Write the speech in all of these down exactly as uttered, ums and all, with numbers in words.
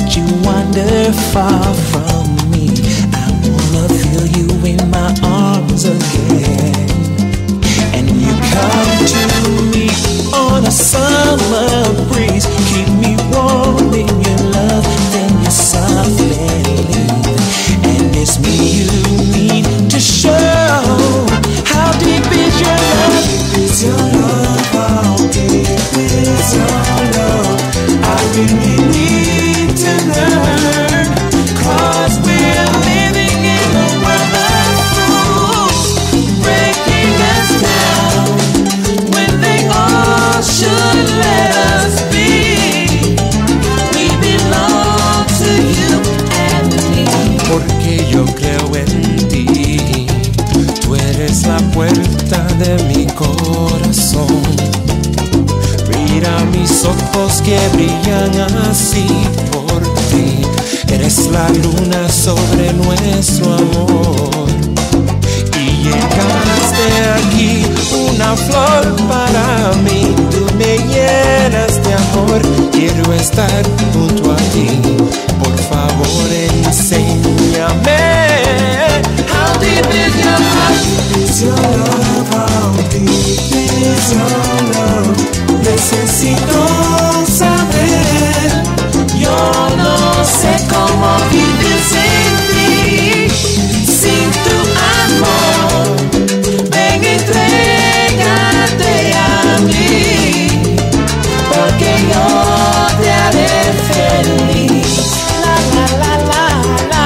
you wander far from me. I wanna feel you in my arms again. And you come to me on a summer breeze, keep me warm in your love, then you softly leave. And it's me you need to show. How deep is your love? Is your love? How deep is your love? I really need to learn, 'cause we're living in a world of fools, breaking us down when they all should let us be. We belong to you and me. Porque yo creo en ti, tú eres la puerta de mi corazón. Mira mis ojos que brillan así por ti. Eres la luna sobre nuestro amor. Y llegaste aquí, una flor para mí. Tú me llenas de amor, quiero estar junto a ti. Por favor, enséñame. How deep is your love? Is your love? How deep is your love? Necesito saber. Yo no sé cómo vivir sin ti, sin tu amor. Ven, entrégate a mí, porque yo te haré feliz. La la la la la.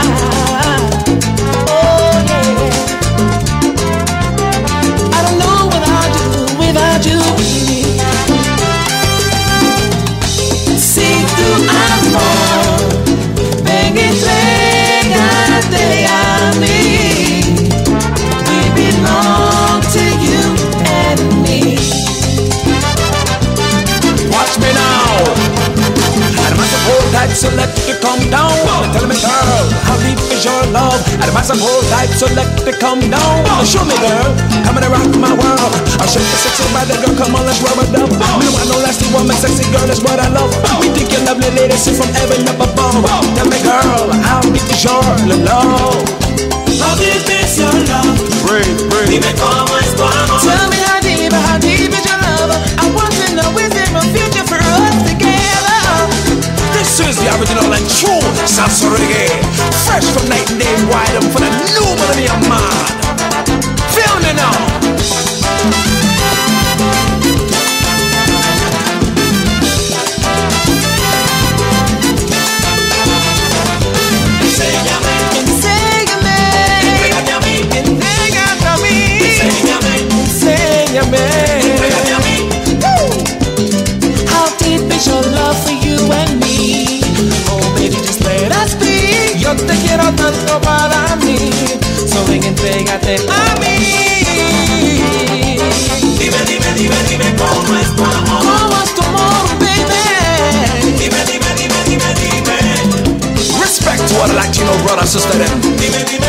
Oh yeah. I don't know what I'd do without you, baby. Sin tu amor, ven, entrégate a mí. We belong to you and me. Watch me now. Además of hold tight, so let it come down. Tell me, girl, how deep is your love? Además of hold tight, so let it come down. Show me, girl, come and rock my world. I'll shake the sexy body, girl, come on, let's rub it up. Me want no lasting woman, sexy girl, that's what I love. We think you're lovely, lady, sit from heaven up above. Tell me, girl, how deep is your love? How deep is your love? Breathe, breathe. Dime cómo es tu amor. Tell me how deep, how deep is your love? I want to know, is there a future for us together? This is the original and true salsa reggae, fresh from night and day, wide up for the new millennium man. Feel me now. Enséñame, enséñame, entrégate a mí, entrégate a mí. Enséñame, Enséñame. entrégate a mí. How deep is your love for you and me? Oh baby, just let us be. Yo te quiero tanto para mí, so ven, entrégate a mí. Dime, dime, dime, dime cómo es tu amor. ¿Cómo es tu amor, baby? Dime, dime, dime, dime, dime. Respect to all the Latino brother, sister, them. Dime, dime.